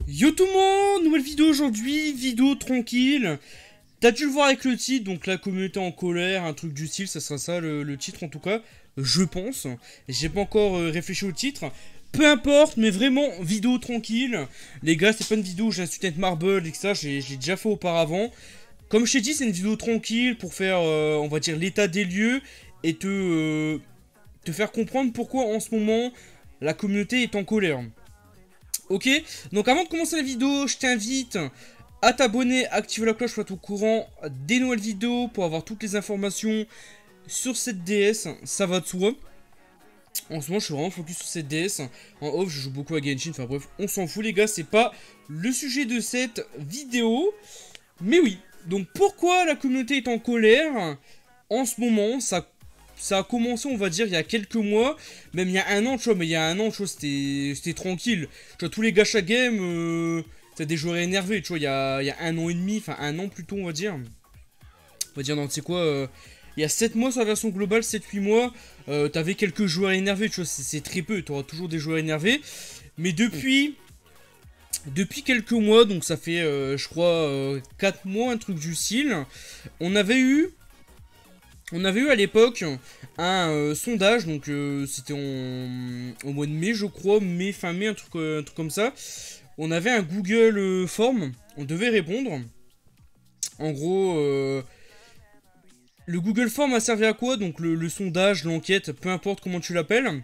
Yo tout le monde, nouvelle vidéo aujourd'hui, vidéo tranquille. T'as dû le voir avec le titre, donc la communauté en colère, un truc du style, ça sera ça le titre en tout cas, je pense. J'ai pas encore réfléchi au titre. Peu importe, mais vraiment, vidéo tranquille. Les gars, c'est pas une vidéo où j'insulte Netmarble et que ça, je l'ai déjà fait auparavant. Comme je t'ai dit, c'est une vidéo tranquille pour faire, on va dire, l'état des lieux et te faire comprendre pourquoi en ce moment la communauté est en colère. Ok, donc avant de commencer la vidéo, je t'invite à t'abonner, activer la cloche pour être au courant des nouvelles vidéos, pour avoir toutes les informations sur cette DS, ça va de soi. En ce moment, je suis vraiment focus sur cette DS. En off, je joue beaucoup à Genshin, enfin bref, on s'en fout les gars, c'est pas le sujet de cette vidéo. Mais oui, donc pourquoi la communauté est en colère en ce moment, ça a commencé, on va dire, il y a quelques mois, même il y a un an, tu vois, mais il y a un an, tu vois, c'était tranquille. Tu vois, tous les gacha games, t'as des joueurs énervés, tu vois, il y a un an et demi, enfin un an plutôt, on va dire. On va dire, non, tu sais quoi, il y a 7 mois sur la version globale, 7-8 mois, t'avais quelques joueurs énervés, tu vois, c'est très peu, t'auras toujours des joueurs énervés. Mais depuis quelques mois, donc ça fait, je crois, 4 mois, un truc du style, on avait eu à l'époque un sondage, donc c'était au mois de mai, je crois, fin mai, un truc comme ça. On avait un Google Form, on devait répondre. En gros, le Google Form a servi à quoi? Donc le sondage, l'enquête, peu importe comment tu l'appelles.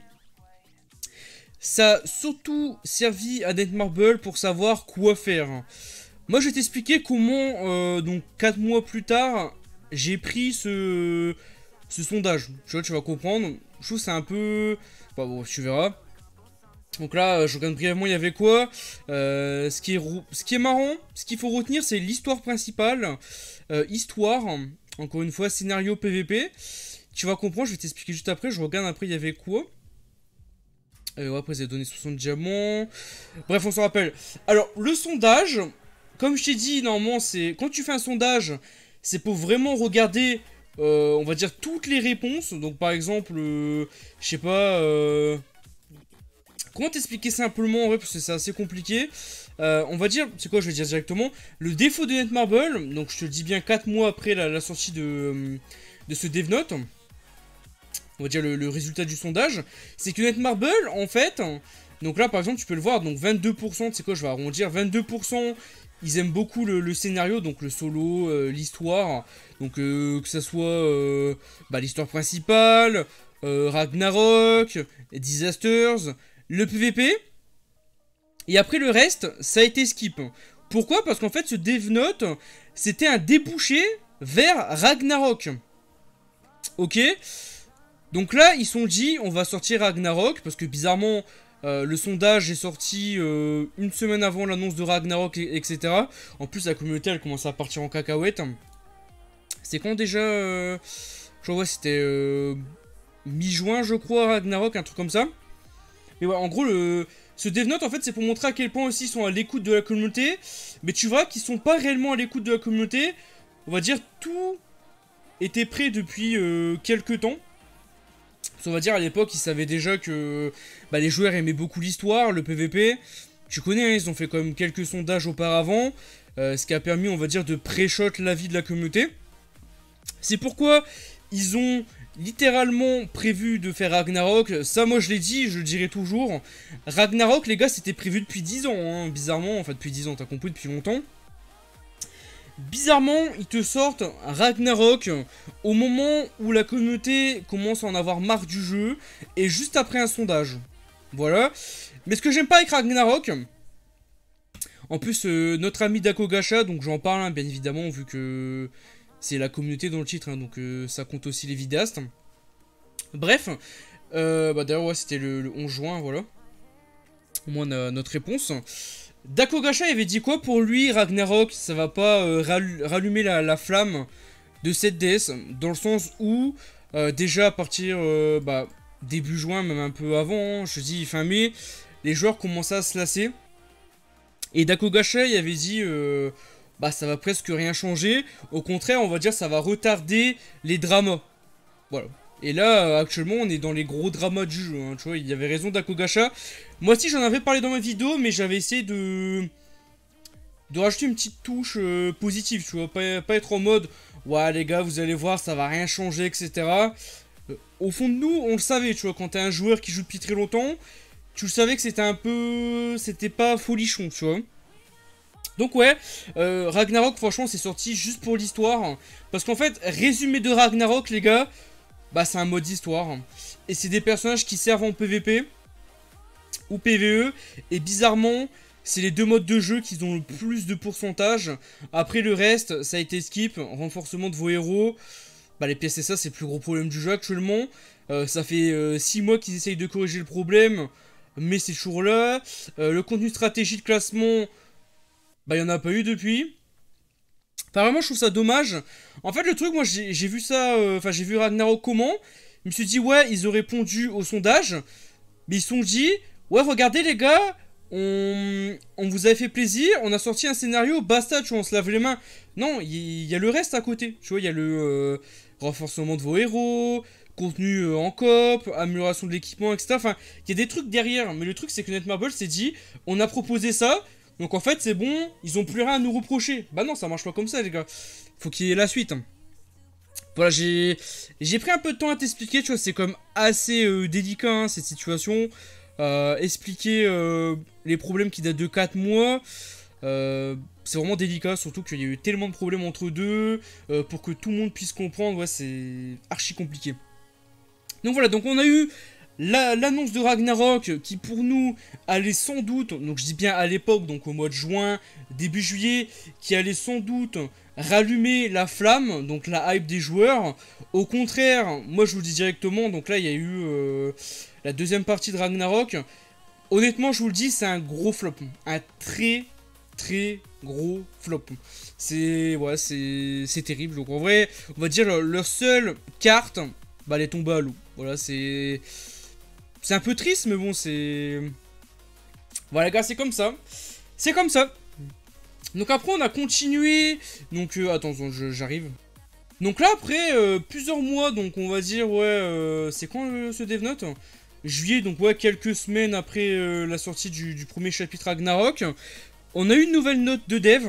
Ça a surtout servi à Netmarble pour savoir quoi faire. Moi, je vais t'expliquer comment, donc 4 mois plus tard, j'ai pris ce sondage. Tu vois, tu vas comprendre. Je trouve que c'est un peu... Bah bon, tu verras. Donc là, je regarde brièvement, il y avait quoi. Ce qui est marrant, ce qu'il faut retenir, c'est l'histoire principale. Histoire, encore une fois, scénario PVP. Tu vas comprendre, je vais t'expliquer juste après. Je regarde après, il y avait quoi. Ouais, après, ils avaient donné 60 diamants. Bref, on s'en rappelle. Alors, le sondage, comme je t'ai dit, normalement, c'est... Quand tu fais un sondage, c'est pour vraiment regarder, on va dire, toutes les réponses. Donc, par exemple, je sais pas... Comment t'expliquer simplement, en vrai, parce que c'est assez compliqué. On va dire, c'est quoi, je vais dire directement. Le défaut de Netmarble, donc je te le dis bien 4 mois après la sortie de ce DevNote, on va dire le résultat du sondage, c'est que Netmarble, en fait, donc là par exemple tu peux le voir, donc 22%, c'est quoi, je vais arrondir, 22%, ils aiment beaucoup le scénario, donc le solo, l'histoire, donc que ça soit l'histoire principale, Ragnarok, Disasters, le PVP, et après le reste, ça a été skip. Pourquoi? Parce qu'en fait ce DevNote, c'était un débouché vers Ragnarok. Ok. Donc là, ils sont dit, on va sortir Ragnarok, parce que bizarrement, le sondage est sorti une semaine avant l'annonce de Ragnarok, etc. En plus, la communauté, elle commence à partir en cacahuète. C'est quand déjà je vois, c'était mi-juin, je crois, Ragnarok, un truc comme ça. Mais ouais, en gros, ce DevNote, en fait, c'est pour montrer à quel point aussi ils sont à l'écoute de la communauté. Mais tu vois qu'ils sont pas réellement à l'écoute de la communauté. On va dire, tout était prêt depuis quelques temps. On va dire à l'époque, ils savaient déjà que les joueurs aimaient beaucoup l'histoire, le PVP. Tu connais, hein, ils ont fait quand même quelques sondages auparavant, ce qui a permis, on va dire, de pré-shot l'avis de la communauté. C'est pourquoi ils ont littéralement prévu de faire Ragnarok. Ça, moi, je l'ai dit, je le dirai toujours. Ragnarok, les gars, c'était prévu depuis 10 ans, hein, bizarrement. Enfin, depuis 10 ans, t'as compris, depuis longtemps. Bizarrement, ils te sortent Ragnarok au moment où la communauté commence à en avoir marre du jeu et juste après un sondage. Voilà. Mais ce que j'aime pas avec Ragnarok, en plus notre ami Dakogacha, donc j'en parle hein, bien évidemment vu que c'est la communauté dans le titre, hein, donc ça compte aussi les vidéastes. Bref, d'ailleurs ouais, c'était le 11 juin, voilà. Au moins notre réponse. Dakogacha avait dit quoi pour lui, Ragnarok, ça va pas rallumer la flamme de cette DS, dans le sens où, déjà à partir, début juin, même un peu avant, hein, je dis fin mai, les joueurs commençaient à se lasser. Et Dakogacha, il avait dit, ça va presque rien changer, au contraire, on va dire, ça va retarder les dramas. Voilà. Et là, actuellement, on est dans les gros dramas du jeu, hein, tu vois, il y avait raison Dakogacha. Moi aussi, j'en avais parlé dans ma vidéo, mais j'avais essayé de de rajouter une petite touche positive, tu vois, pas être en mode ouais les gars vous allez voir ça va rien changer etc. Au fond de nous on le savait, tu vois, quand t'es un joueur qui joue depuis très longtemps, tu le savais que c'était un peu, c'était pas folichon, tu vois. Donc ouais, Ragnarok franchement c'est sorti juste pour l'histoire, parce qu'en fait résumé de Ragnarok les gars, bah c'est un mode histoire, et c'est des personnages qui servent en PVP ou PVE, et bizarrement c'est les deux modes de jeu qui ont le plus de pourcentage. Après le reste ça a été skip, renforcement de vos héros, bah les PSSA c'est le plus gros problème du jeu actuellement. Ça fait 6 mois qu'ils essayent de corriger le problème, mais c'est toujours là. Le contenu stratégie de classement, bah il n'y en a pas eu depuis. Enfin vraiment je trouve ça dommage. En fait le truc, moi j'ai vu ça, enfin j'ai vu Ragnarok comment. Je me suis dit ouais ils ont répondu au sondage. Mais ils se sont dit ouais regardez les gars, on vous avait fait plaisir, on a sorti un scénario, basta, tu vois, on se lave les mains. Non, il y a le reste à côté. Tu vois, il y a le renforcement de vos héros, contenu en coop, amélioration de l'équipement, etc. Enfin, il y a des trucs derrière. Mais le truc c'est que Netmarble s'est dit on a proposé ça. Donc en fait c'est bon, ils ont plus rien à nous reprocher. Bah non, ça marche pas comme ça les gars. Faut qu'il y ait la suite. Voilà, j'ai pris un peu de temps à t'expliquer, tu vois, c'est comme assez délicat hein, cette situation. Expliquer les problèmes qui datent de 4 mois, c'est vraiment délicat, surtout qu'il y a eu tellement de problèmes entre deux, pour que tout le monde puisse comprendre, ouais, c'est archi compliqué. Donc voilà, donc on a eu l'annonce de Ragnarok qui pour nous allait sans doute, donc je dis bien à l'époque, donc au mois de juin, début juillet, qui allait sans doute rallumer la flamme, donc la hype des joueurs. Au contraire, moi je vous le dis directement, donc là il y a eu la deuxième partie de Ragnarok. Honnêtement je vous le dis, c'est un gros flop, un très gros flop. C'est ouais, c'est terrible. Donc en vrai, on va dire leur seule carte, bah elle est tombée à l'eau. Voilà, c'est un peu triste, mais bon, c'est... Voilà, les gars, c'est comme ça. C'est comme ça. Donc après, on a continué. Donc, attends, j'arrive. Donc là, après plusieurs mois, donc on va dire, ouais, c'est quand ce Dev Note? Juillet, donc ouais, quelques semaines après la sortie du premier chapitre Ragnarok. On a eu une nouvelle note de dev.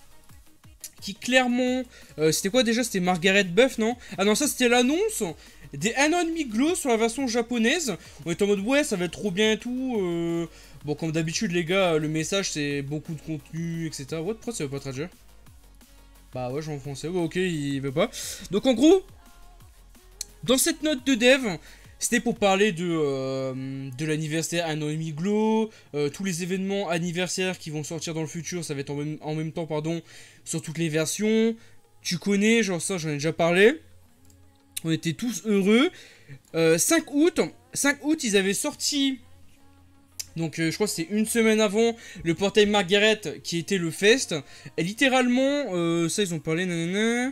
Qui clairement... c'était quoi déjà? C'était Margaret Buff, non? Ah non, ça c'était l'annonce des 1,5 glow sur la version japonaise. On est en mode ouais ça va être trop bien et tout. Bon comme d'habitude les gars, le message c'est beaucoup de contenu etc. Ouais, pourquoi ça veut pas traduire? Bah ouais, j'ai en français, ouais, ok, il veut pas. Donc en gros, dans cette note de dev, c'était pour parler de l'anniversaire 1,5 glow, tous les événements anniversaires qui vont sortir dans le futur, ça va être en même temps pardon, sur toutes les versions. Tu connais, genre ça j'en ai déjà parlé. On était tous heureux. 5 août, ils avaient sorti, donc je crois que c'était une semaine avant, le portail Margaret qui était le Fest. Et littéralement, ça ils ont parlé, nanana.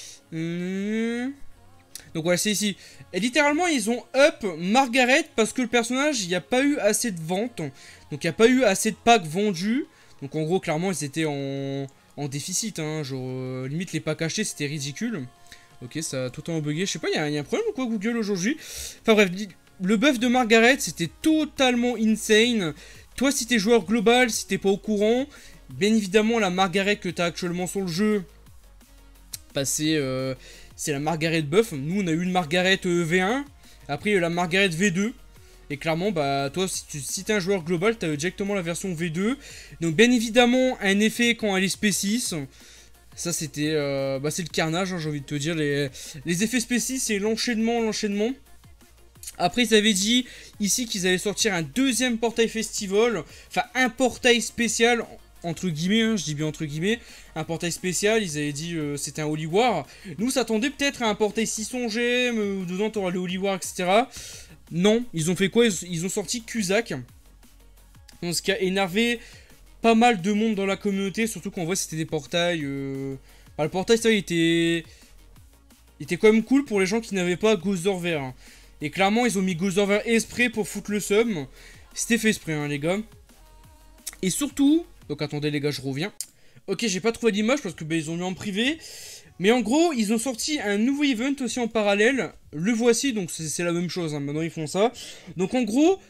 Donc voilà, c'est ici. Et littéralement, ils ont up Margaret parce que le personnage, il n'y a pas eu assez de ventes. Donc il n'y a pas eu assez de packs vendus. Donc en gros, clairement, ils étaient en déficit. Hein, genre, limite, les packs achetés, c'était ridicule. Ok, ça a totalement bugué. Je sais pas, il y a un problème ou quoi Google aujourd'hui? Enfin bref, le buff de Margaret, c'était totalement insane. Toi, si t'es joueur global, si t'es pas au courant, bien évidemment, la Margaret que t'as actuellement sur le jeu, bah c'est la Margaret buff. Nous, on a eu une Margaret V1. Après, il y a eu la Margaret V2. Et clairement, bah toi, si t'es un joueur global, t'as directement la version V2. Donc, bien évidemment, un effet quand elle est spécis. Ça, c'était... bah, c'est le carnage, hein, j'ai envie de te dire. Les effets spéciaux, c'est l'enchaînement. Après, ils avaient dit ici qu'ils allaient sortir un deuxième portail festival. Enfin, un portail spécial, entre guillemets, hein, je dis bien entre guillemets. Un portail spécial, ils avaient dit c'était un Holy War. Nous, s'attendait peut-être à un portail 600 GM, où dedans, t'auras le Holy War, etc. Non, ils ont fait quoi? Ils ont sorti Cusack. Donc, ce qui a énervé pas mal de monde dans la communauté, surtout qu'en vrai c'était des portails. Bah, le portail, ça, il était quand même cool pour les gens qui n'avaient pas Ghost Vert. Hein. Et clairement, ils ont mis Ghost Vert exprès pour foutre le seum. C'était fait exprès, hein, les gars. Et surtout, donc attendez, les gars, je reviens. Ok, j'ai pas trouvé l'image parce que bah, ils ont mis en privé. Mais en gros, ils ont sorti un nouveau event aussi en parallèle. Le voici, donc c'est la même chose. Hein. Maintenant, ils font ça. Donc en gros,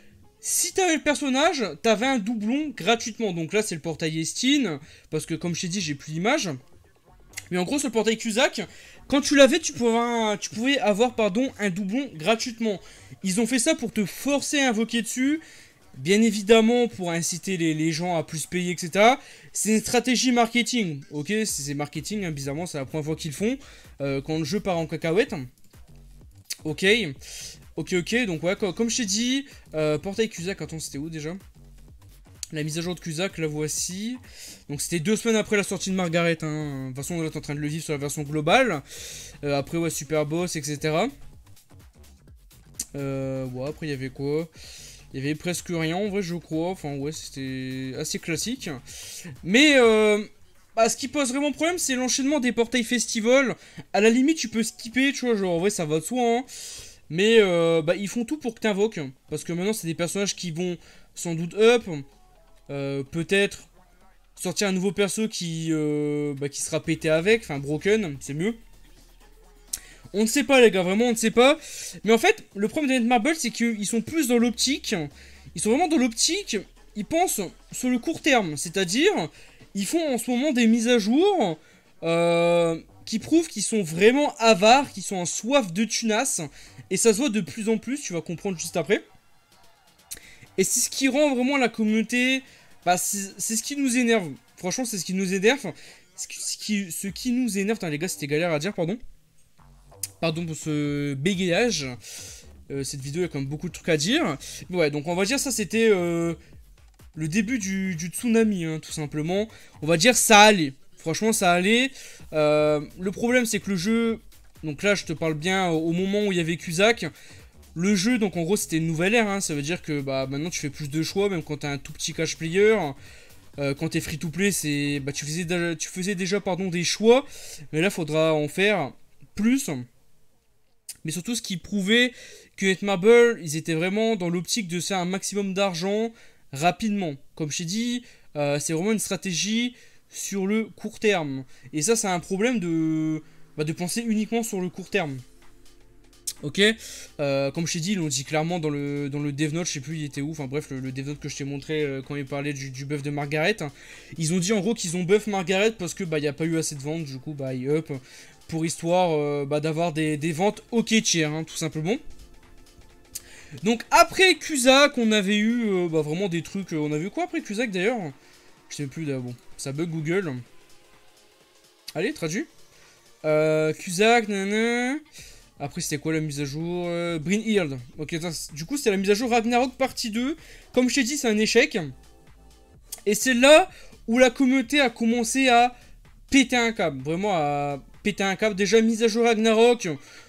Si t'avais le personnage, t'avais un doublon gratuitement. Donc là, c'est le portail Estine, parce que comme je t'ai dit, j'ai plus d'image. Mais en gros, sur le portail Cusack, quand tu l'avais, tu pouvais avoir pardon, un doublon gratuitement. Ils ont fait ça pour te forcer à invoquer dessus. Bien évidemment, pour inciter les gens à plus payer, etc. C'est une stratégie marketing. Ok, c'est marketing, hein, bizarrement, c'est la première fois qu'ils le font. Quand le jeu part en cacahuète. Ok. Ok, donc ouais, comme je t'ai dit, portail Cusack, attends, c'était où déjà? La mise à jour de Cusack, la voici. Donc c'était 2 semaines après la sortie de Margaret, hein. De toute façon, on est en train de le vivre sur la version globale. Après, ouais, Super Boss, etc. Ouais, après, il y avait quoi? Il y avait presque rien, en vrai, je crois. Enfin, ouais, c'était assez classique. Mais, bah, ce qui pose vraiment problème, c'est l'enchaînement des portails festival. À la limite, tu peux skipper, tu vois, genre, en vrai, ça va de soi, hein. Mais, bah, ils font tout pour que t'invoques. Parce que maintenant, c'est des personnages qui vont sans doute up. Peut-être sortir un nouveau perso qui sera pété avec, enfin broken, c'est mieux. On ne sait pas les gars, vraiment on ne sait pas. Mais en fait, le problème de Netmarble, c'est qu'ils sont plus dans l'optique. Ils sont vraiment dans l'optique, ils pensent sur le court terme. C'est-à-dire, ils font en ce moment des mises à jour qui prouvent qu'ils sont vraiment avares, qu'ils sont en soif de tunas. Et ça se voit de plus en plus, tu vas comprendre juste après. Et c'est ce qui rend vraiment la communauté... Bah, c'est ce qui nous énerve. Franchement, c'est ce qui nous énerve. Ce qui nous énerve... Putain, les gars, c'était galère à dire, pardon. Pardon pour ce bégayage. Cette vidéo, il y a quand même beaucoup de trucs à dire. Mais ouais, donc on va dire ça, c'était le début du tsunami, hein, tout simplement. On va dire ça allait. Franchement, ça allait. Le problème, c'est que le jeu... Donc là, je te parle bien au moment où il y avait Cusack. Le jeu, donc en gros, c'était une nouvelle ère, hein, ça veut dire que bah, maintenant tu fais plus de choix, même quand t'as un tout petit cash player. Quand t'es free to play, c'est bah, tu faisais déjà pardon, des choix, mais là, faudra en faire plus. Mais surtout, ce qui prouvait que Netmarble, ils étaient vraiment dans l'optique de faire un maximum d'argent rapidement. Comme je t'ai dit, c'est vraiment une stratégie sur le court terme. Et ça, c'est un problème de penser uniquement sur le court terme. Ok, comme je t'ai dit, ils l'ont dit clairement dans le dev note, je sais plus il était où, enfin bref, le dev note que je t'ai montré quand il parlait du buff de Margaret. Ils ont dit en gros qu'ils ont buff Margaret parce que bah il n'y a pas eu assez de ventes, du coup bah ils up pour histoire d'avoir des ventes ok tiers, hein, tout simplement. Donc après Cusack, on avait eu vraiment des trucs, on a vu quoi après Cusack d'ailleurs? Je sais plus, bon, ça bug Google. Allez, traduit. Cusack, nanana... Après, c'était quoi la mise à jour? Brynhild. Ok, du coup, c'était la mise à jour Ragnarok partie 2. Comme je t'ai dit, c'est un échec. Et c'est là où la communauté a commencé à péter un câble. Vraiment, à péter un câble. Déjà, mise à jour Ragnarok.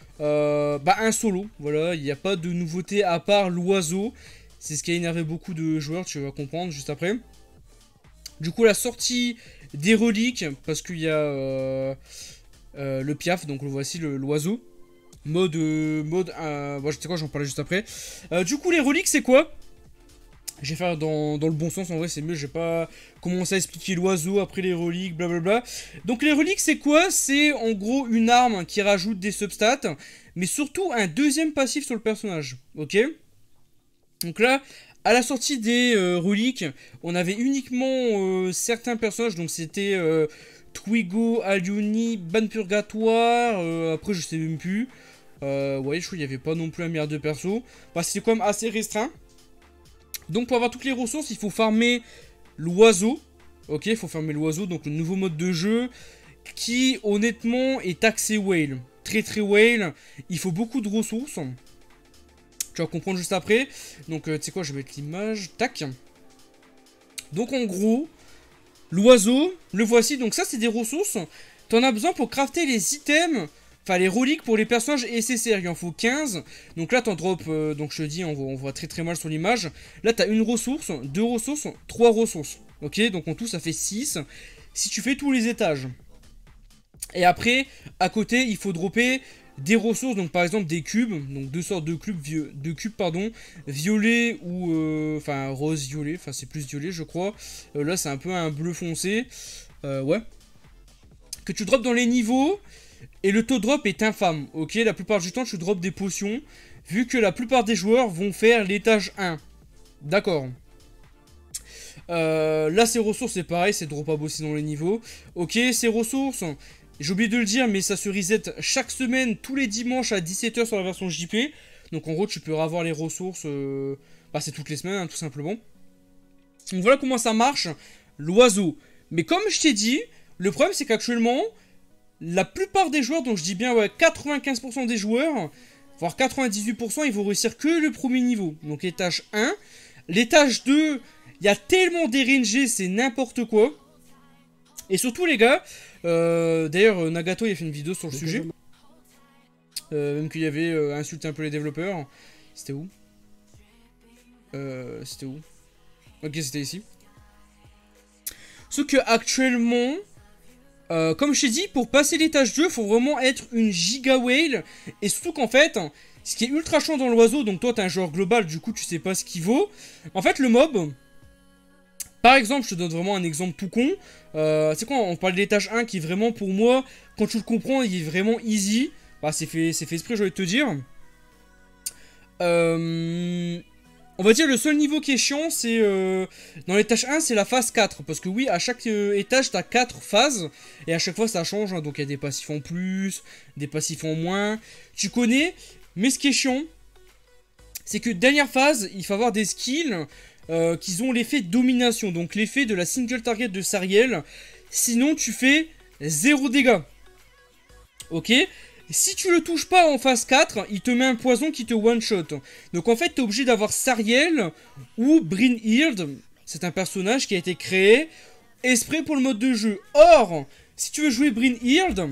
Un solo. Voilà, il n'y a pas de nouveauté à part l'oiseau. C'est ce qui a énervé beaucoup de joueurs, tu vas comprendre juste après. Du coup, la sortie des reliques. Parce qu'il y a le piaf, donc le voici, l'oiseau. Bon, tu sais quoi, j'en parlais juste après. Du coup, les reliques, c'est quoi? Je vais faire dans le bon sens, en vrai, c'est mieux. Je vais pas commencer à expliquer l'oiseau, après les reliques, blablabla. Donc, les reliques, c'est quoi? C'est en gros une arme qui rajoute des substats, mais surtout un deuxième passif sur le personnage. Ok? Donc là, à la sortie des reliques, on avait uniquement certains personnages, donc c'était Twigo, Alioni, Ban Purgatoire, après je sais même plus. Ouais, je crois qu'il n'y avait pas non plus un milliard de persos. Bah, c'est quand même assez restreint. Donc, pour avoir toutes les ressources, il faut farmer l'oiseau. Ok, il faut farmer l'oiseau. Donc, le nouveau mode de jeu qui, honnêtement, est axé whale. Très, très whale. Il faut beaucoup de ressources. Tu vas comprendre juste après. Donc, tu sais quoi, je vais mettre l'image. Tac. Donc, en gros, l'oiseau, le voici. Donc, ça, c'est des ressources. T'en as besoin pour crafter les items. Enfin, les reliques pour les personnages SSR, il en faut 15. Donc là, t'en drops, donc je te dis, on voit très très mal sur l'image. Là, t'as une ressource, 2 ressources, 3 ressources. Ok, donc en tout, ça fait 6. Si tu fais tous les étages. Et après, à côté, il faut dropper des ressources. Donc par exemple, des cubes. Donc 2 sortes de cubes, pardon. Violet ou... Enfin, rose-violet. Enfin, c'est plus violet, je crois. Là, c'est un peu un bleu foncé. Ouais. Que tu drops dans les niveaux... Et le taux de drop est infâme, ok? La plupart du temps, tu drops des potions, vu que la plupart des joueurs vont faire l'étage 1. D'accord. Là, ses ressources, c'est pareil, c'est dropable aussi dans les niveaux. Ok, ses ressources, j'ai oublié de le dire, mais ça se reset chaque semaine, tous les dimanches à 17 h sur la version JP. Donc en gros, tu peux avoir les ressources, bah, c'est toutes les semaines, hein, tout simplement. Donc voilà comment ça marche, l'oiseau. Mais comme je t'ai dit, le problème c'est qu'actuellement, la plupart des joueurs, donc je dis bien ouais, 95% des joueurs, voire 98%, ils vont réussir que le premier niveau. Donc l'étage 1. L'étage 2, il y a tellement d'RNG, c'est n'importe quoi. Et surtout les gars, d'ailleurs Nagato il a fait une vidéo sur le sujet. Même qu'il y avait insulté un peu les développeurs. C'était où? C'était où? Ok, c'était ici. Sauf que actuellement, comme je t'ai dit, pour passer l'étage 2, il faut vraiment être une giga whale. Et surtout qu'en fait, ce qui est ultra chiant dans l'oiseau, donc toi t'es un joueur global, du coup tu sais pas ce qu'il vaut. En fait, le mob, par exemple, je te donne vraiment un exemple tout con. C'est quoi, on parle de l'étage 1 qui est vraiment pour moi, quand tu le comprends, il est vraiment easy. Bah, c'est fait exprès, j'ai envie de te dire. On va dire le seul niveau qui est chiant, c'est dans l'étage 1, c'est la phase 4. Parce que oui, à chaque étage, t'as 4 phases. Et à chaque fois, ça change. Hein, donc il y a des passifs en plus, des passifs en moins. Tu connais. Mais ce qui est chiant, c'est que dernière phase, il faut avoir des skills qui ont l'effet domination. Donc l'effet de la single target de Sariel. Sinon, tu fais 0 dégâts. Ok. Si tu le touches pas en phase 4, il te met un poison qui te one-shot. Donc en fait, tu es obligé d'avoir Sariel ou Brynhild. C'est un personnage qui a été créé exprès pour le mode de jeu. Or, si tu veux jouer Brynhild,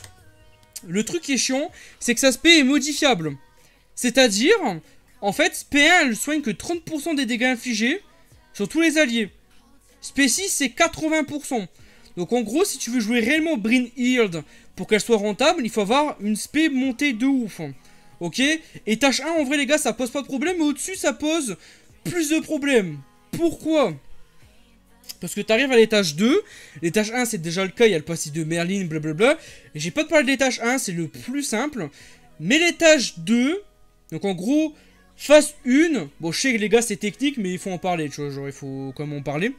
le truc qui est chiant, c'est que sa spé est modifiable. C'est-à-dire, en fait, P1, elle soigne que 30% des dégâts infligés sur tous les alliés. Spé 6, c'est 80%. Donc en gros, si tu veux jouer réellement Brynhild pour qu'elle soit rentable, il faut avoir une spé montée de ouf. Ok. Et tâche 1, en vrai les gars, ça pose pas de problème, mais au-dessus, ça pose plus de problèmes. Pourquoi? Parce que tu arrives à l'étage 2, l'étage 1 c'est déjà le cas, il y a le passif de Merlin, blablabla. Et j'ai pas de parler de l'étage 1, c'est le plus simple. Mais l'étage 2, donc en gros, phase 1, bon je sais que les gars c'est technique, mais il faut en parler, tu vois, genre il faut quand même en parler.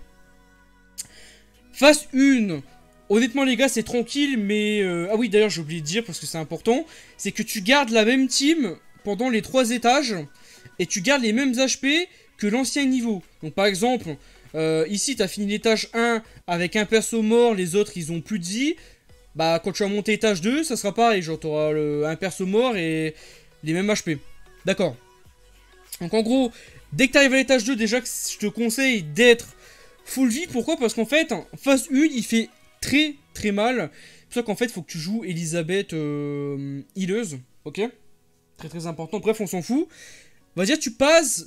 Phase 1, honnêtement les gars c'est tranquille, mais... ah oui d'ailleurs j'ai oublié de dire parce que c'est important, c'est que tu gardes la même team pendant les 3 étages, et tu gardes les mêmes HP que l'ancien niveau. Donc par exemple, ici tu as fini l'étage 1 avec un perso mort, les autres ils ont plus de vie. Bah quand tu vas monter étage 2, ça sera pareil, genre tu auras un perso mort et les mêmes HP. D'accord. Donc en gros, dès que tu arrives à l'étage 2, déjà que je te conseille d'être full vie. Pourquoi? Parce qu'en fait, phase 1, il fait très très mal. C'est pour ça qu'en fait, il faut que tu joues Elisabeth healeuse. Ok? Très très important. Bref, on s'en fout. On va dire, tu passes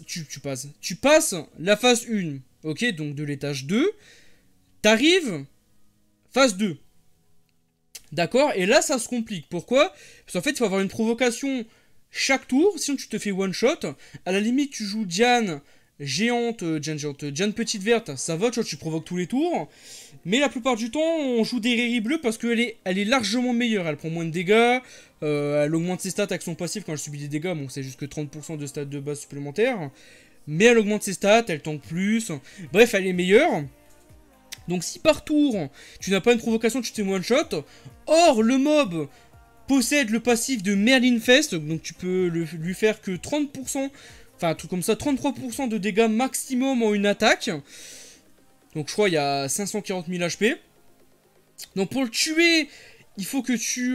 la phase 1. Ok? Donc de l'étage 2. T'arrives phase 2. D'accord? Et là, ça se complique. Pourquoi? Parce qu'en fait, il faut avoir une provocation chaque tour. Sinon, tu te fais one shot. À la limite, tu joues Diane géante, Diane petite verte, ça va, tu vois, tu provoques tous les tours. Mais la plupart du temps, on joue des Riri bleus parce qu'elle est largement meilleure. Elle prend moins de dégâts, elle augmente ses stats avec son passif quand elle subit des dégâts. Bon, c'est juste que 30% de stats de base supplémentaires. Mais elle augmente ses stats, elle tank plus. Bref, elle est meilleure. Donc si par tour, tu n'as pas une provocation, tu te fais one shot. Or, le mob possède le passif de Merlin Fest, donc tu peux lui faire que 30%. Enfin, un truc comme ça, 33% de dégâts maximum en une attaque. Donc je crois il y a 540 000 HP. Donc pour le tuer, il faut que tu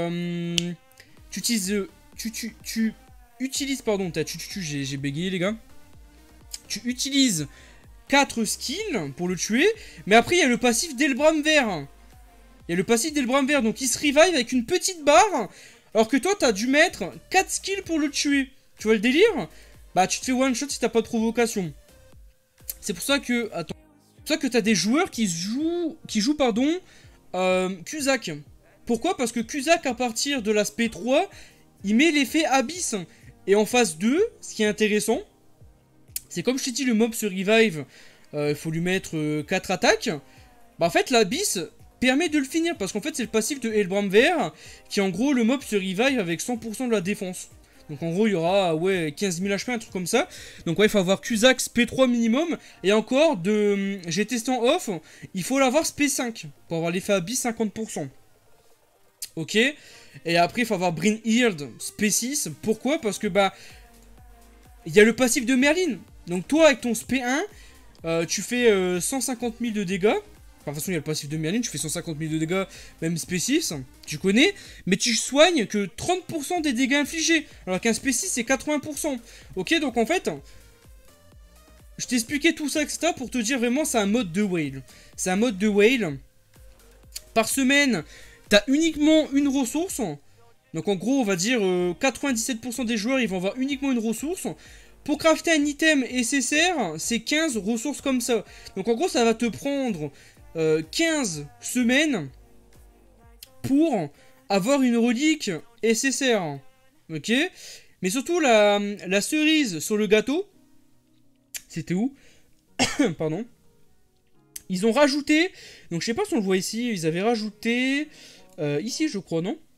utilises, pardon, j'ai bégayé les gars. Tu utilises 4 skills pour le tuer. Mais après il y a le passif d'Elbram Vert. Il y a le passif d'Elbram Vert, donc il se revive avec une petite barre. Alors que toi, t'as dû mettre 4 skills pour le tuer. Tu vois le délire? Bah tu te fais one shot si t'as pas de provocation. C'est pour ça que... Attends. C'est pour ça que t'as des joueurs qui jouent Cusack. Pourquoi? Parce que Cusack, à partir de l'aspect 3, il met l'effet Abyss. Et en phase 2, ce qui est intéressant, c'est comme je t'ai dit, le mob se revive, il faut lui mettre 4 attaques. Bah en fait, l'Abyss permet de le finir. Parce qu'en fait, c'est le passif de Elbram Vert, qui en gros, le mob se revive avec 100% de la défense. Donc en gros, il y aura ouais, 15 000 HP, un truc comme ça. Donc ouais, il faut avoir Cusax P3 minimum. Et encore, j'ai testé en off, il faut l'avoir SP5 pour avoir l'effet Abyss 50%. Ok. Et après, il faut avoir Brynhild SP6. Pourquoi? Parce que bah, il y a le passif de Merlin. Donc toi, avec ton SP1, tu fais 150 000 de dégâts. Enfin, de toute façon, il y a le passif de Merlin, tu fais 150 000 de dégâts, même SP6, tu connais. Mais tu soignes que 30% des dégâts infligés. Alors qu'un SP6, c'est 80%. Ok, donc en fait, je t'ai expliqué tout ça, etc. pour te dire vraiment, c'est un mode de whale. C'est un mode de whale. Par semaine, t'as uniquement une ressource. Donc en gros, on va dire 97% des joueurs, ils vont avoir uniquement une ressource. Pour crafter un item SSR, c'est 15 ressources comme ça. Donc en gros, ça va te prendre 15 semaines pour avoir une relique SSR. Ok? Mais surtout, la cerise sur le gâteau, c'était où? Pardon. Ils ont rajouté, donc je sais pas si on le voit ici, ils avaient rajouté, ici je crois, non?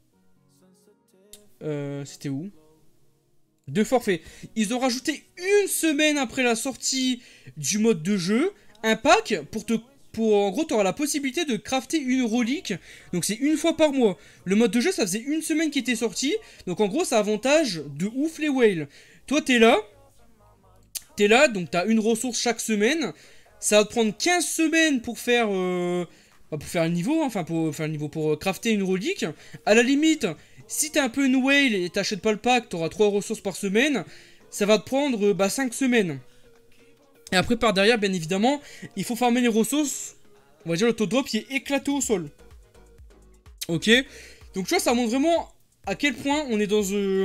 C'était où? 2 forfaits. Ils ont rajouté une semaine après la sortie du mode de jeu, un pack en gros, tu auras la possibilité de crafter une relique. Donc c'est une fois par mois. Le mode de jeu, ça faisait une semaine qu'il était sorti. Donc en gros, ça avantage de ouf les whales. Toi, t'es là, donc t'as une ressource chaque semaine. Ça va te prendre 15 semaines pour faire... pour faire le niveau, hein, enfin pour faire le niveau, pour crafter une relique. À la limite, si t'es un peu une whale et t'achètes pas le pack, t'auras 3 ressources par semaine. Ça va te prendre 5 semaines. Et après, par derrière, bien évidemment, il faut farmer les ressources. On va dire le taux de drop qui est éclaté au sol. Ok. Donc tu vois, ça montre vraiment à quel point on est dans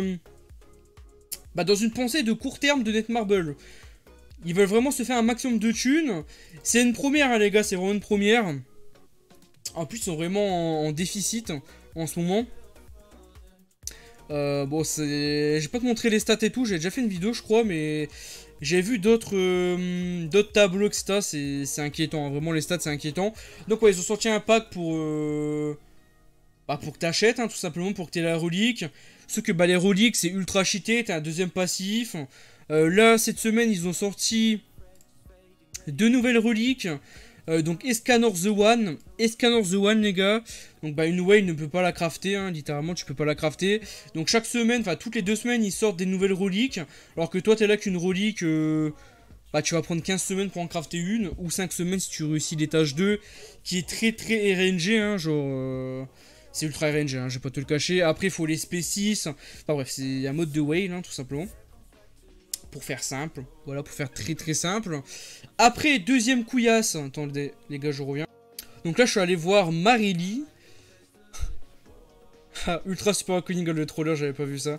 dans une pensée de court terme de Netmarble. Ils veulent vraiment se faire un maximum de thunes. C'est une première, hein, les gars, c'est vraiment une première. En plus, ils sont vraiment en déficit en ce moment. Bon, je vais pas te montrer les stats et tout, j'ai déjà fait une vidéo, je crois, mais... J'ai vu d'autres tableaux, etc. C'est inquiétant, hein. Vraiment les stats c'est inquiétant. Donc ouais, ils ont sorti un pack pour que t'achètes, hein, tout simplement, pour que t'aies la relique. Sauf que bah, les reliques c'est ultra cheaté, t'as un deuxième passif. Là, cette semaine, ils ont sorti 2 nouvelles reliques. Donc Escanor the One, les gars. Donc bah une whale ne peut pas la crafter, hein, littéralement tu peux pas la crafter. Donc chaque semaine, enfin toutes les 2 semaines ils sortent des nouvelles reliques. Alors que toi t'es là qu'une relique, bah tu vas prendre 15 semaines pour en crafter une. Ou 5 semaines si tu réussis l'étage 2. Qui est très très RNG, hein, genre... c'est ultra RNG, hein, je vais pas te le cacher. Après il faut les SP6. Enfin bref, c'est un mode de whale, hein, tout simplement. Pour faire simple, voilà, pour faire très très simple. Après, deuxième couillasse. Attendez, les gars, je reviens. Donc là, je suis allé voir Marily. Ultra super iconic le troller, j'avais pas vu ça.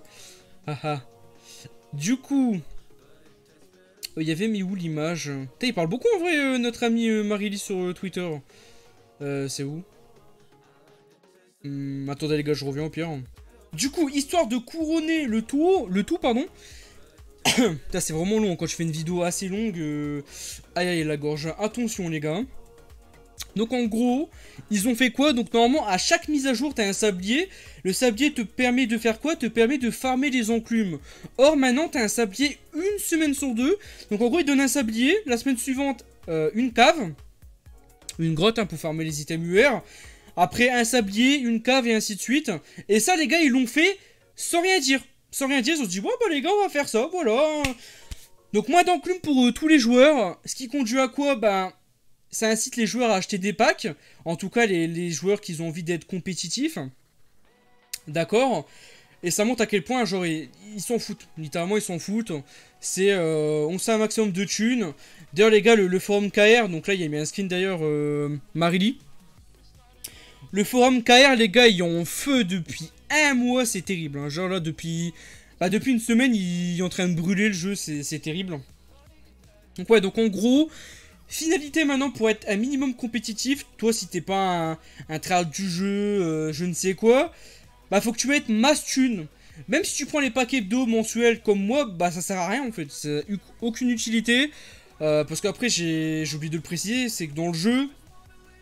Du coup, il y avait mis où l'image? Il parle beaucoup en vrai, notre ami Marily sur Twitter. C'est où? Attendez les gars, je reviens au pire. Du coup, histoire de couronner le tout, pardon. Putain, c'est vraiment long quand je fais une vidéo assez longue. Aïe aïe la gorge. Attention les gars. Donc en gros, ils ont fait quoi? Donc normalement à chaque mise à jour t'as un sablier. Le sablier te permet de faire quoi? Te permet de farmer les enclumes. Or maintenant t'as un sablier une semaine sur 2. Donc en gros ils donnent un sablier. La semaine suivante une cave. Une grotte, hein, pour farmer les items UR. Après un sablier, une cave et ainsi de suite. Et ça les gars ils l'ont fait sans rien dire. Sans rien dire, ils ont dit, ouais, bah les gars, on va faire ça, voilà. Donc, moins d'enclume pour tous les joueurs. Ce qui conduit à quoi? Bah, ça incite les joueurs à acheter des packs. En tout cas, les joueurs qui ont envie d'être compétitifs. D'accord? Et ça montre à quel point, genre, ils s'en foutent. Littéralement, ils s'en foutent. C'est, on sait un maximum de thunes. D'ailleurs, les gars, le forum KR, donc là, il y a mis un skin d'ailleurs, Marily. Le forum KR, les gars, ils ont en feu depuis un mois, c'est terrible. Hein. Genre là, depuis une semaine, il est en train de brûler le jeu, c'est terrible. Donc ouais, donc en gros, finalité maintenant pour être un minimum compétitif, toi si t'es pas un tryhard du jeu, je ne sais quoi, bah faut que tu mettes masse thune. Même si tu prends les paquets hebdo mensuels comme moi, bah ça sert à rien en fait, ça n'a aucune utilité. Parce qu'après, j'ai oublié de le préciser, c'est que dans le jeu...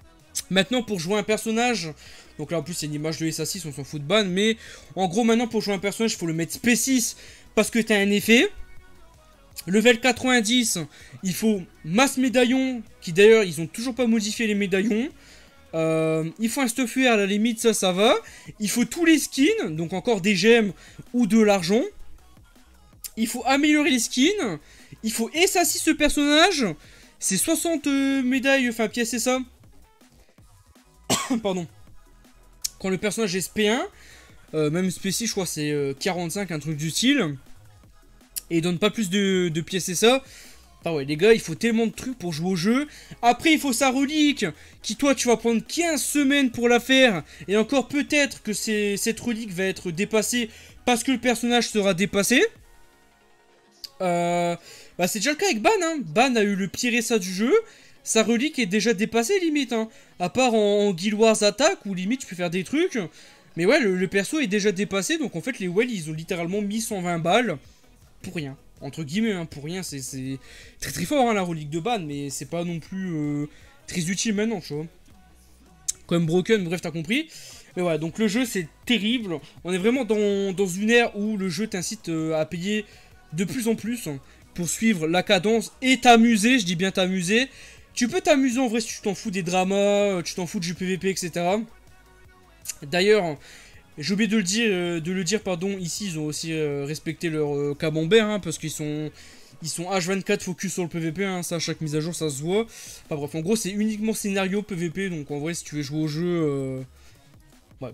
Maintenant, pour jouer un personnage, donc là en plus c'est une image de SA6, on s'en fout de ban, mais en gros maintenant pour jouer un personnage, il faut le mettre spé6 parce que t'as un effet. Level 90, il faut masse médaillon, qui d'ailleurs ils ont toujours pas modifié les médaillons. Il faut un stuffer à la limite, ça va. Il faut tous les skins, donc encore des gemmes ou de l'argent. Il faut améliorer les skins. Il faut SA6 ce personnage. C'est 60 médailles, enfin pièces c'est ça. Pardon. Quand le personnage est SP1, même SP6 je crois c'est 45, un truc du style. Et il donne pas plus de pièces et ça. Ah ouais les gars, il faut tellement de trucs pour jouer au jeu. Après il faut sa relique, qui toi tu vas prendre 15 semaines pour la faire. Et encore peut-être que cette relique va être dépassée parce que le personnage sera dépassé. Bah c'est déjà le cas avec Ban, hein. Ban a eu le pire SA du jeu. Sa relique est déjà dépassée limite, hein. À part en Guild Wars Attack où limite tu peux faire des trucs. Mais ouais le perso est déjà dépassé. Donc en fait les Well ils ont littéralement mis 120 balles pour rien. Entre guillemets, hein, pour rien, c'est très très fort hein, la relique de Ban, mais c'est pas non plus très utile maintenant, tu vois. Quand même broken, bref, t'as compris. Mais voilà, donc le jeu c'est terrible. On est vraiment dans une ère où le jeu t'incite à payer de plus en plus pour suivre la cadence et t'amuser, je dis bien t'amuser. Tu peux t'amuser en vrai si tu t'en fous des dramas, tu t'en fous du PVP, etc. D'ailleurs, j'ai oublié de le dire, pardon, ici ils ont aussi respecté leur camembert, hein, parce qu'ils sont H24 focus sur le PVP, hein, ça à chaque mise à jour ça se voit. Enfin bref, en gros c'est uniquement scénario PVP, donc en vrai si tu veux jouer au jeu, ouais,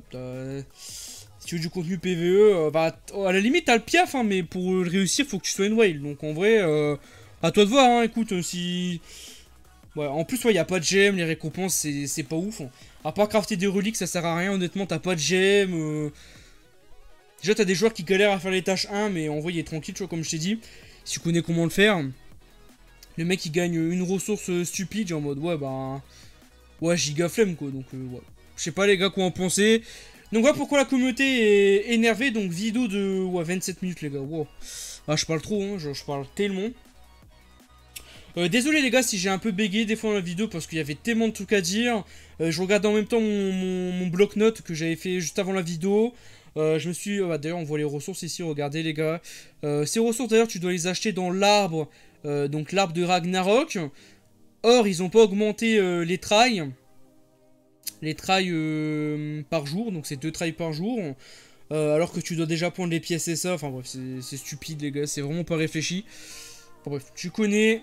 si tu veux du contenu PVE, bah à la limite t'as le piaf, hein, mais pour le réussir faut que tu sois une whale, donc en vrai, à toi de voir, hein, écoute, si... Ouais, en plus, ouais, y a pas de gemmes, les récompenses, c'est pas ouf. Hein. À part crafter des reliques, ça sert à rien, honnêtement, t'as pas de gemmes. Déjà, t'as des joueurs qui galèrent à faire les tâches 1, mais en vrai, il est tranquille, tu vois, comme je t'ai dit. Si tu connais comment le faire. Le mec, il gagne une ressource stupide, genre en mode, ouais, bah... Ouais, giga flemme, quoi, donc, ouais. Je sais pas, les gars, quoi en penser. Donc, voilà pourquoi la communauté est énervée, donc vidéo de... Ouais, 27 minutes, les gars, wow. Ah, je parle trop, hein, je parle tellement. Désolé les gars si j'ai un peu bégayé des fois dans la vidéo parce qu'il y avait tellement de trucs à dire. Je regardais en même temps mon bloc-notes que j'avais fait juste avant la vidéo. Je me suis... d'ailleurs on voit les ressources ici, regardez les gars. Ces ressources d'ailleurs tu dois les acheter dans l'arbre. Donc l'arbre de Ragnarok. Or ils ont pas augmenté les trails. Les trails par jour, donc c'est 2 trails par jour. Alors que tu dois déjà prendre les pièces et ça. Enfin bref c'est stupide les gars, c'est vraiment pas réfléchi. Enfin, bref, tu connais...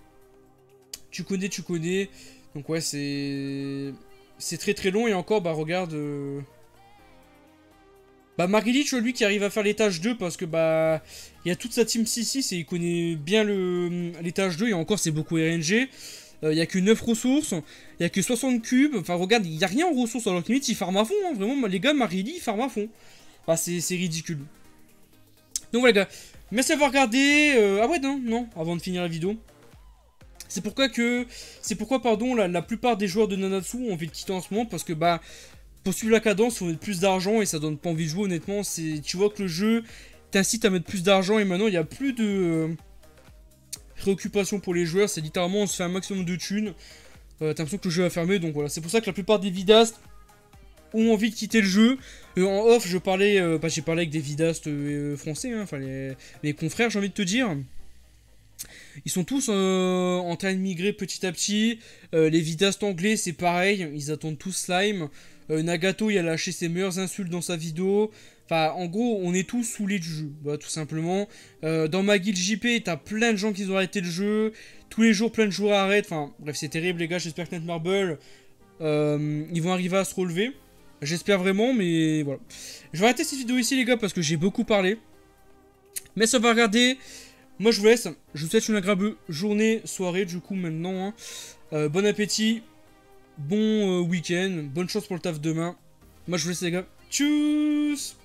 Tu connais. Donc ouais, c'est très très long. Et encore, bah regarde... Bah Marilich, lui qui arrive à faire les tâches 2 parce que bah... Il y a toute sa team 6-6 et il connaît bien les tâches 2. Et encore, c'est beaucoup RNG. Il y a que 9 ressources. Il y a que 60 cubes. Enfin regarde, il n'y a rien en ressources. Alors que limite, il farm à fond. Hein. Vraiment, les gars, Marilich, il farm à fond. Bah c'est ridicule. Donc voilà, les gars. Merci d'avoir regardé. Ah ouais, non, avant de finir la vidéo. C'est pourquoi pardon, la plupart des joueurs de Nanatsu ont envie de quitter en ce moment parce que bah pour suivre la cadence, il faut mettre plus d'argent et ça donne pas envie de jouer honnêtement. Tu vois que le jeu t'incite à mettre plus d'argent et maintenant il n'y a plus de préoccupation pour les joueurs. C'est littéralement on se fait un maximum de thunes. T'as l'impression que le jeu va fermer donc voilà. C'est pour ça que la plupart des vidastes ont envie de quitter le jeu. En off, j'ai parlé avec des vidastes français, hein, enfin mes confrères, j'ai envie de te dire. Ils sont tous en train de migrer petit à petit. Les vidastes anglais, c'est pareil. Ils attendent tous Slime. Nagato, il a lâché ses meilleures insultes dans sa vidéo. Enfin, en gros, on est tous saoulés du jeu. Bah, tout simplement. Dans ma guilde JP, t'as plein de gens qui ont arrêté le jeu. Tous les jours, plein de joueurs arrêtent. Enfin, bref, c'est terrible, les gars. J'espère que Netmarble, ils vont arriver à se relever. J'espère vraiment, mais voilà. Je vais arrêter cette vidéo ici, les gars, parce que j'ai beaucoup parlé. Mais ça va regarder. Moi je vous laisse, je vous souhaite une agréable journée, soirée du coup maintenant. Hein. Bon appétit, bon week-end, bonne chance pour le taf demain. Moi je vous laisse les gars, tchuss.